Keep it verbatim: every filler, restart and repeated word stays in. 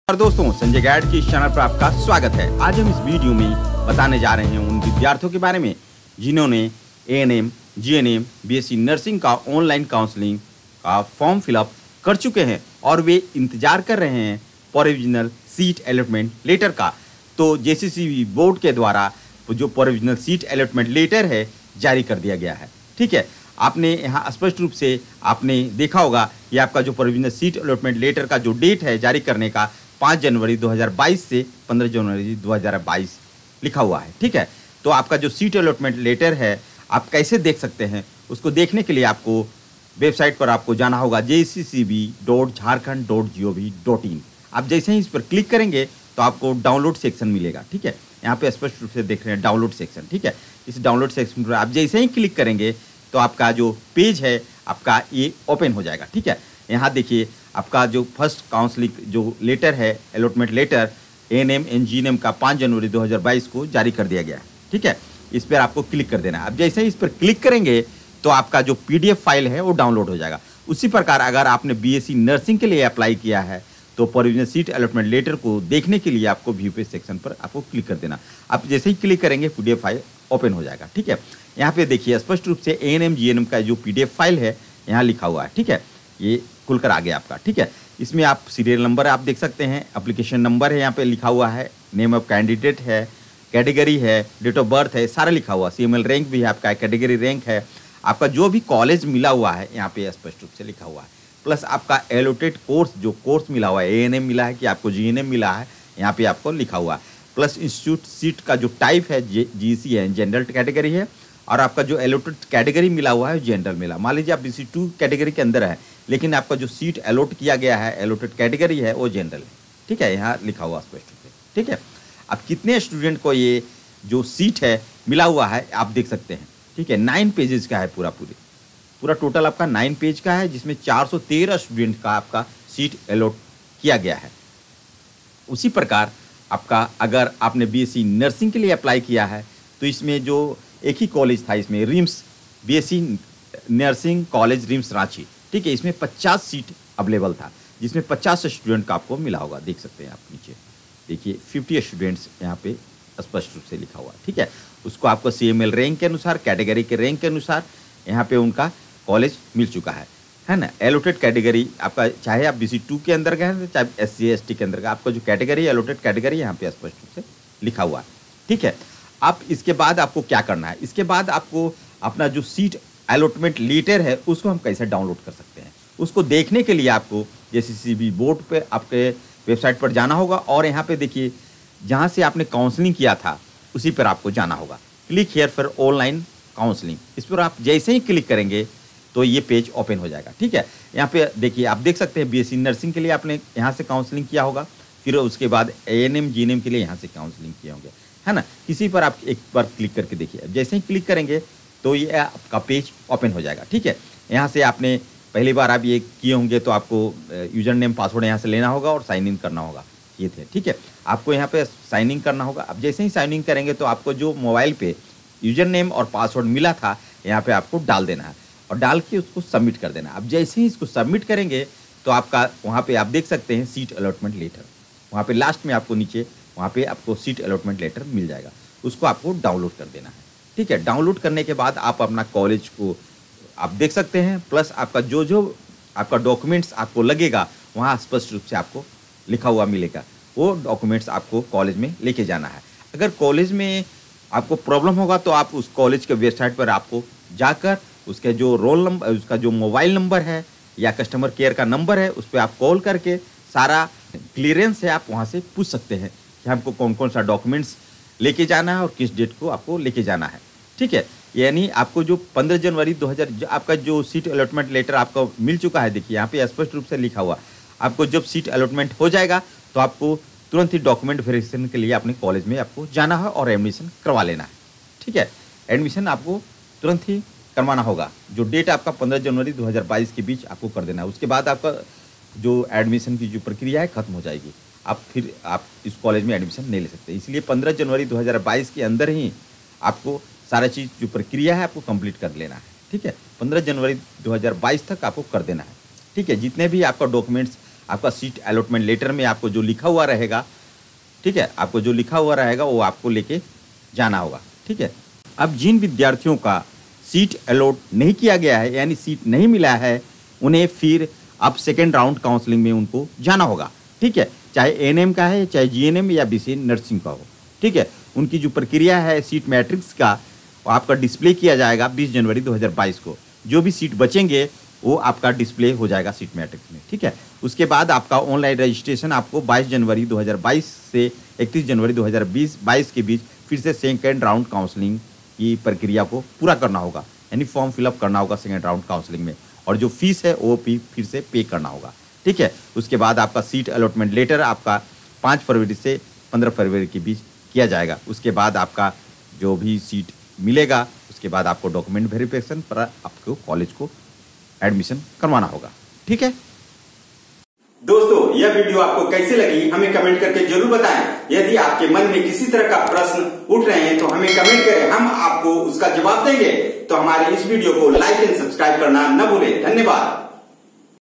और दोस्तों, संजय गाइड की इस चैनल पर आपका स्वागत है। आज हम इस वीडियो में बताने जा रहे हैं उन विद्यार्थियों के बारे में जिन्होंने A N M, G N M, B S C nursing का ऑनलाइन काउंसलिंग का फॉर्म फिलअप कर चुके हैं और वे इंतजार कर रहे हैं प्रोविजनल सीट अलॉटमेंट लेटर का। तो जे सी सी बी बोर्ड के द्वारा जो प्रोविजनल सीट अलॉटमेंट लेटर है जारी कर दिया गया है। ठीक है, आपने यहाँ स्पष्ट रूप से आपने देखा होगा कि आपका जो प्रोविजनल सीट अलॉटमेंट लेटर का जो डेट है जारी करने का पाँच जनवरी दो हज़ार बाईस से पंद्रह जनवरी दो हज़ार बाईस लिखा हुआ है। ठीक है, तो आपका जो सीट अलॉटमेंट लेटर है आप कैसे देख सकते हैं, उसको देखने के लिए आपको वेबसाइट पर आपको जाना होगा J C C B dot Jharkhand dot G O V dot in. आप जैसे ही इस पर क्लिक करेंगे तो आपको डाउनलोड सेक्शन मिलेगा। ठीक है, यहाँ पे स्पष्ट रूप से देख रहे हैं डाउनलोड सेक्शन। ठीक है, इस डाउनलोड सेक्शन पर आप जैसे ही क्लिक करेंगे तो आपका जो पेज है आपका ये ओपन हो जाएगा। ठीक है, यहाँ देखिए आपका जो फर्स्ट काउंसलिंग जो लेटर है allotment letter A N M and G N M का पाँच जनवरी दो हज़ार बाईस को जारी कर दिया गया है। ठीक है, इस पर आपको क्लिक कर देना है। अब जैसे ही इस पर क्लिक करेंगे तो आपका जो पी डी एफ फाइल है वो डाउनलोड हो जाएगा। उसी प्रकार अगर आपने बी एस सी नर्सिंग के लिए अप्लाई किया है तो प्रोविजनल सीट अलॉटमेंट लेटर को देखने के लिए आपको व्यू पेज सेक्शन पर आपको क्लिक कर देना। आप जैसे ही क्लिक करेंगे P D F file open हो जाएगा। ठीक है, यहाँ पे देखिए स्पष्ट रूप से A N M G N M का जो पी डी एफ फाइल है यहाँ लिखा हुआ है। ठीक है, ये खुलकर आ गया आपका। ठीक है, इसमें आप सीरियल नंबर आप देख सकते हैं, एप्लीकेशन नंबर है यहाँ पे लिखा हुआ है, नेम ऑफ कैंडिडेट है, कैटेगरी है, डेट ऑफ बर्थ है, सारा लिखा हुआ, सी एम एल रैंक भी है आपका, कैटेगरी रैंक है, आपका जो भी कॉलेज मिला हुआ है यहाँ पे स्पष्ट रूप से लिखा हुआ है, प्लस आपका एलोटेड कोर्स जो कोर्स मिला हुआ है, ए एन एम मिला है कि आपको जी एन एम मिला है यहाँ पे आपको लिखा हुआ है, प्लस इंस्टीट्यूट सीट का जो टाइप है जी सी है, जनरल कैटेगरी है, और आपका जो एलोटेड कैटेगरी मिला हुआ है जनरल मिला। मान लीजिए आप बी सी टू कैटेगरी के अंदर है लेकिन आपका जो सीट अलॉट किया गया है एलोटेड कैटेगरी है वो जनरल है। ठीक है, यहाँ लिखा हुआ स्पष्ट रूप से। ठीक है, अब कितने स्टूडेंट को ये जो सीट है मिला हुआ है आप देख सकते हैं। ठीक है, नाइन पेजेस का है पूरा पूरी पूरा टोटल आपका नाइन पेज का है, जिसमें चार सौ तेरह स्टूडेंट का आपका सीट अलॉट किया गया है। उसी प्रकार आपका अगर आपने बी एस सी नर्सिंग के लिए अप्लाई किया है तो इसमें जो एक ही कॉलेज था, इसमें RIMS B S C nursing college RIMS Ranchi. ठीक है, इसमें पचास सीट अवेलेबल था जिसमें पचास स्टूडेंट का आपको मिला होगा। देख सकते हैं आप नीचे देखिए फिफ्टी स्टूडेंट्स यहाँ पे स्पष्ट रूप से लिखा हुआ। ठीक है, उसको आपको सी एम एल रैंक के अनुसार, कैटेगरी के रैंक के अनुसार यहाँ पे उनका कॉलेज मिल चुका है, है ना। एलोटेड कैटेगरी आपका चाहे आप बी सी टू के अंदर गए चाहे एस सी एस टी के अंदर, आपका जो कैटेगरी एलोटेड कैटेगरी यहाँ पे स्पष्ट रूप से लिखा हुआ है। ठीक है, आप इसके बाद आपको क्या करना है, इसके बाद आपको अपना जो सीट अलॉटमेंट लेटर है उसको हम कैसे डाउनलोड कर सकते हैं, उसको देखने के लिए आपको जे सी सी बी बोर्ड पे आपके वेबसाइट पर जाना होगा और यहाँ पे देखिए जहाँ से आपने काउंसलिंग किया था उसी पर आपको जाना होगा। Click here for online counselling, इस पर आप जैसे ही क्लिक करेंगे तो ये पेज ओपन हो जाएगा। ठीक है, यहाँ पे देखिए आप देख सकते हैं बी एस सी नर्सिंग के लिए आपने यहाँ से काउंसलिंग किया होगा, फिर उसके बाद A N M G N M के लिए यहाँ से काउंसलिंग किए होंगे, है ना। किसी पर आप एक बार क्लिक करके देखिए, जैसे ही क्लिक करेंगे तो ये आपका पेज ओपन हो जाएगा। ठीक है, यहाँ से आपने पहली बार आप ये किए होंगे तो आपको यूजर नेम पासवर्ड यहाँ से लेना होगा और साइन इन करना होगा, ये थे। ठीक है, आपको यहाँ पे साइन इन करना होगा। अब जैसे ही साइन इन करेंगे तो आपको जो मोबाइल पे यूजर नेम और पासवर्ड मिला था यहाँ पे आपको डाल देना है और डाल के उसको सबमिट कर देना है। अब जैसे ही इसको सबमिट करेंगे तो आपका वहाँ पे आप देख सकते हैं सीट अलॉटमेंट लेटर, वहाँ पे लास्ट में आपको नीचे वहाँ पे आपको सीट अलॉटमेंट लेटर मिल जाएगा, उसको आपको डाउनलोड कर देना है। ठीक है, डाउनलोड करने के बाद आप अपना कॉलेज को आप देख सकते हैं, प्लस आपका जो जो आपका डॉक्यूमेंट्स आपको लगेगा वहाँ स्पष्ट रूप से आपको लिखा हुआ मिलेगा, वो डॉक्यूमेंट्स आपको कॉलेज में लेके जाना है। अगर कॉलेज में आपको प्रॉब्लम होगा तो आप उस कॉलेज के वेबसाइट पर आपको जाकर उसके जो रोल नंबर, उसका जो मोबाइल नंबर है या कस्टमर केयर का नंबर है उस पर आप कॉल करके सारा क्लियरेंस है आप वहाँ से पूछ सकते हैं कि हमको कौन कौन सा डॉक्यूमेंट्स लेके जाना है और किस डेट को आपको लेके जाना है। ठीक है, यानी आपको जो पंद्रह जनवरी दो हज़ार आपका जो सीट अलॉटमेंट लेटर आपको मिल चुका है, देखिए यहाँ पे स्पष्ट रूप से लिखा हुआ, आपको जब सीट अलॉटमेंट हो जाएगा तो आपको तुरंत ही डॉक्यूमेंट वेरिफिकेशन के लिए अपने कॉलेज में आपको जाना है और एडमिशन करवा लेना है। ठीक है, एडमिशन आपको तुरंत ही करवाना होगा, जो डेट आपका पंद्रह जनवरी दो हज़ार बाईस के बीच आपको कर देना है। उसके बाद आपका जो एडमिशन की जो प्रक्रिया है खत्म हो जाएगी, आप फिर आप इस कॉलेज में एडमिशन नहीं ले सकते। इसलिए पंद्रह जनवरी दो हज़ार बाईस के अंदर ही आपको सारा चीज़ जो प्रक्रिया है आपको कंप्लीट कर लेना है। ठीक है, पंद्रह जनवरी दो हज़ार बाईस तक आपको कर देना है। ठीक है, जितने भी आपका डॉक्यूमेंट्स आपका सीट अलॉटमेंट लेटर में आपको जो लिखा हुआ रहेगा, ठीक है, आपको जो लिखा हुआ रहेगा वो आपको लेके जाना होगा। ठीक है, अब जिन विद्यार्थियों का सीट अलॉट नहीं किया गया है यानी सीट नहीं मिला है, उन्हें फिर अब सेकेंड राउंड काउंसलिंग में उनको जाना होगा। ठीक है, चाहे एएनएम का है, चाहे जीएनएम या बीएससी नर्सिंग का हो। ठीक है, उनकी जो प्रक्रिया है सीट मैट्रिक्स का आपका डिस्प्ले किया जाएगा बीस जनवरी दो हज़ार बाईस को। जो भी सीट बचेंगे वो आपका डिस्प्ले हो जाएगा सीट मैट्रिक्स में। ठीक है, उसके बाद आपका ऑनलाइन रजिस्ट्रेशन आपको बाईस जनवरी दो हज़ार बाईस से इकतीस जनवरी दो हज़ार बाईस के बीच फिर से सेकेंड राउंड काउंसलिंग की प्रक्रिया को पूरा करना होगा, यानी फॉर्म फिलअप करना होगा सेकेंड राउंड काउंसलिंग में, और जो फीस है वो भी फिर से पे करना होगा। ठीक है, उसके बाद आपका सीट अलॉटमेंट लेटर आपका पाँच फरवरी से पंद्रह फरवरी के बीच किया जाएगा। उसके बाद आपका जो भी सीट मिलेगा उसके बाद आपको डॉक्यूमेंट वेरिफिकेशन पर आपको कॉलेज को एडमिशन करवाना होगा। ठीक है दोस्तों, यह वीडियो आपको कैसी लगी हमें कमेंट करके जरूर बताएं। यदि आपके मन में किसी तरह का प्रश्न उठ रहे हैं तो हमें कमेंट करें, हम आपको उसका जवाब देंगे। तो हमारे इस वीडियो को लाइक एंड सब्सक्राइब करना न भूलें। धन्यवाद।